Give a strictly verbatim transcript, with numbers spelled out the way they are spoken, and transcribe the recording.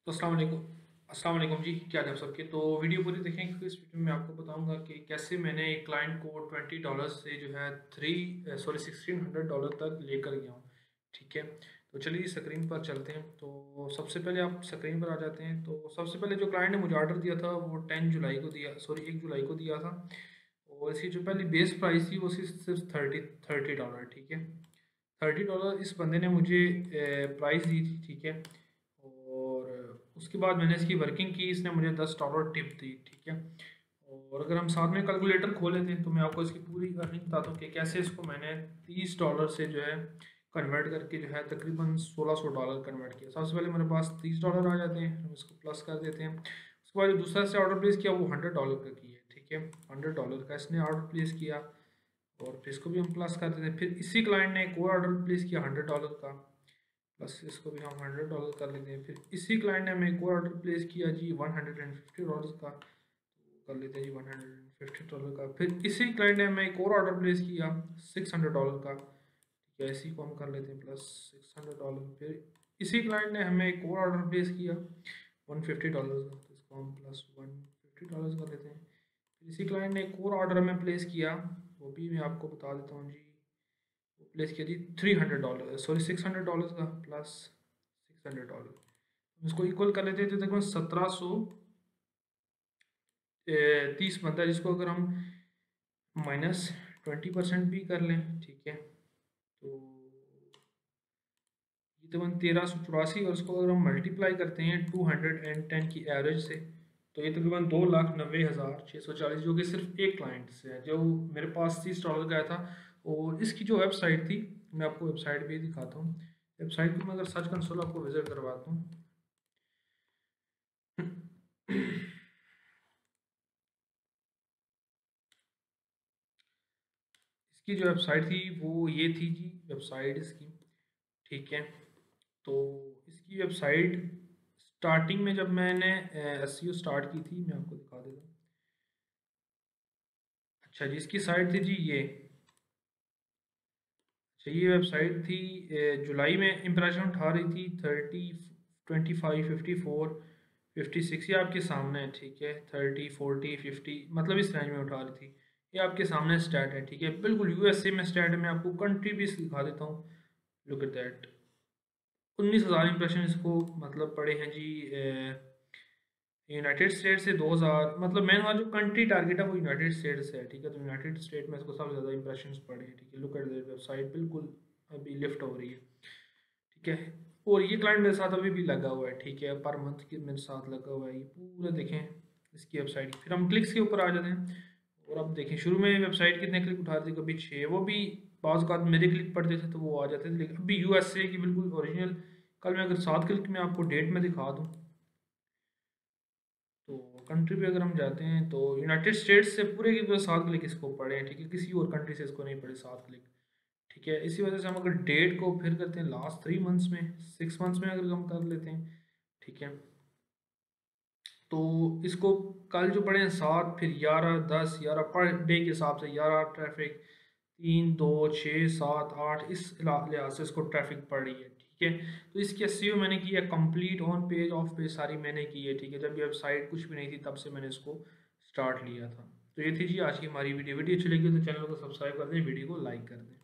तो अस्सलाम वालेकुम अस्सलाम वालेकुम जी, क्या हाल है आप सबके। तो वीडियो पूरी देखें क्योंकि इस वीडियो में मैं आपको बताऊंगा कि कैसे मैंने एक क्लाइंट को ट्वेंटी डॉलर से जो है three sorry sixteen hundred dollar तक लेकर गया हूँ। ठीक है, तो चलिए स्क्रीन पर चलते हैं। तो सबसे पहले आप स्क्रीन पर आ जाते हैं। तो सबसे पहले जो क्लाइंट ने मुझे ऑर्डर दिया था वो टेन जुलाई को दिया सॉरी एक जुलाई को दिया था। और इसकी जो पहली बेस प्राइस थी वो सिर्फ सिर्फ थर्टी थर्टी डॉलर। ठीक है, थर्टी डॉलर इस बंदे ने मुझे प्राइस दी थी। ठीक है, और उसके बाद मैंने इसकी वर्किंग की, इसने मुझे दस डॉलर टिप दी। ठीक है, और अगर हम साथ में कैलकुलेटर खोले थे तो मैं आपको इसकी पूरी अर्निंग बताता हूँ कि कैसे इसको मैंने तीस डॉलर से जो है कन्वर्ट करके जो है तकरीबन सोलह सौ डॉलर कन्वर्ट किया। सबसे पहले मेरे पास तीस डॉलर आ जाते हैं, हम इसको प्लस कर देते हैं। उसके बाद जो दूसरा से ऑर्डर प्लेस किया वो हंड्रेड डॉलर का किया। ठीक है, हंड्रेड डॉलर का इसने ऑर्डर प्लेस किया और फिर इसको भी हम प्लस कर देते हैं। फिर इसी क्लाइंट ने एक और ऑर्डर प्लेस किया हंड्रेड डॉलर का, प्लस इसको भी हम हंड्रेड डॉलर कर लेते हैं। फिर इसी क्लाइंट ने हमें एक और ऑर्डर प्लेस किया जी one hundred and fifty dollar का, तो कर लेते हैं जी one hundred and fifty dollar का। फिर इसी क्लाइंट ने हमें एक और ऑर्डर प्लेस किया सिक्स हंड्रेड डॉलर का, ठीक है, इसी को हम कर लेते हैं प्लस सिक्स हंड्रेड डॉलर। फिर इसी क्लाइंट ने हमें एक और ऑर्डर प्लेस किया वन फिफ्टी डॉलर का, तो इसको हम प्लस वन फिफ्टी डॉलर कर लेते हैं। फिर इसी क्लाइंट ने एक और ऑर्डर हमें प्लेस किया, वो भी मैं आपको बता देता हूँ जी, वो प्लेस किया जी three hundred dollar sorry six hundred dollar का प्लस सिक्स हंड्रेड डॉलर। इसको इक्वल कर लेते हैं तो तकरीबन सत्रह सौ तीस बनता है, जिसको अगर हम माइनस ट्वेंटी परसेंट भी कर लें, ठीक है, तो ये तकरीबन तेरह सौ चौरासी। और इसको अगर हम मल्टीप्लाई करते हैं टू हंड्रेड एंड टेन की एवरेज से, तो ये तकरीबन दो लाख नब्बे हज़ार छः सौ चालीस, जो कि सिर्फ एक क्लाइंट से है जो मेरे पास तीस डॉलर का आया था। और इसकी जो वेबसाइट थी, मैं आपको वेबसाइट भी दिखाता हूँ। वेबसाइट को मैं अगर सर्च कंसोल आपको विजिट करवाता हूँ इसकी जो वेबसाइट थी वो ये थी जी, वेबसाइट इसकी। ठीक है, तो इसकी वेबसाइट स्टार्टिंग में जब मैंने एस सी ओ स्टार्ट की थी, मैं आपको दिखा देता हूँ। अच्छा जी, इसकी साइट थी जी ये। अच्छा, ये वेबसाइट थी जुलाई में इम्प्रेशन उठा रही थी thirty twenty five fifty four fifty six, ये आपके सामने है। ठीक है, थर्टी फोर्टी फिफ्टी मतलब इस रेंज में उठा रही थी। ये आपके सामने स्टैट है। ठीक है, बिल्कुल यूएसए में स्टैट है। मैं आपको कंट्री भी दिखा देता हूँ। लुक एट दैट, उन्नीस हज़ार इंप्रेशन इसको मतलब पड़े हैं जी। यूनाइटेड स्टेट से दो हज़ार, मतलब मैंने वहाँ जो कंट्री टारगेट है वो यूनाइटेड स्टेट से है। ठीक है, तो यूनाइटेड स्टेट में इसको सबसे ज़्यादा इंप्रेशन पड़े हैं। ठीक है, लुक एट द वेबसाइट, बिल्कुल अभी लिफ्ट हो रही है। ठीक है, और ये क्लाइंट मेरे साथ अभी भी लगा हुआ है। ठीक है, पर मंथ के मेरे साथ लगा हुआ है। ये पूरा देखें इसकी वेबसाइट। फिर हम क्लिक्स के ऊपर आ जाते हैं और अब देखें शुरू में वेबसाइट कितने क्लिक उठा रही थी, कभी छः, वो भी बाज़ का मेरे क्लिक पड़ते थे तो वो आ जाते थे। लेकिन अभी यूएसए की बिल्कुल ओरिजिनल, कल मैं अगर सात क्लिक में आपको डेट में दिखा दूँ, तो कंट्री पे अगर हम जाते हैं तो यूनाइटेड स्टेट्स से पूरे के पूरे सात क्लिक इसको पड़े हैं। ठीक है, किसी और कंट्री से इसको नहीं पड़े सात क्लिक। ठीक है, इसी वजह से हम अगर डेट को फिर करते हैं लास्ट थ्री मंथ्स में, सिक्स मंथ्स में अगर हम कर लेते हैं, ठीक है, तो इसको कल जो पड़े हैं सात, फिर ग्यारह, दस, ग्यारह पर डे के हिसाब से, ग्यारह ट्रैफिक, तीन, दो, छः, सात, आठ, इस लिहाज से इसको ट्रैफिक पड़ रही है। ठीक है, तो इसकी एस मैंने की है complete, on page off page सारी मैंने की है। ठीक है, जब ये वेबसाइट कुछ भी नहीं थी तब से मैंने इसको स्टार्ट लिया था। तो ये थी जी आज की हमारी वीडियो। वीडियो अच्छी लगी तो चैनल को सब्सक्राइब कर दें, वीडियो को लाइक कर दें।